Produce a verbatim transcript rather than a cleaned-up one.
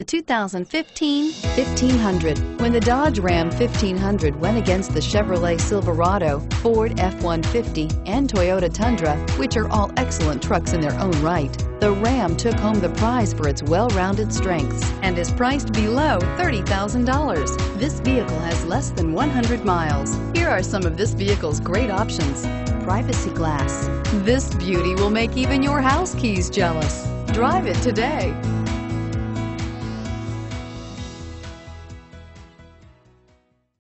The two thousand fifteen fifteen hundred. When the Dodge Ram fifteen hundred went against the Chevrolet Silverado, Ford F one fifty, and Toyota Tundra, which are all excellent trucks in their own right, the Ram took home the prize for its well-rounded strengths and is priced below thirty thousand dollars. This vehicle has less than one hundred miles. Here are some of this vehicle's great options: privacy glass. This beauty will make even your house keys jealous. Drive it today.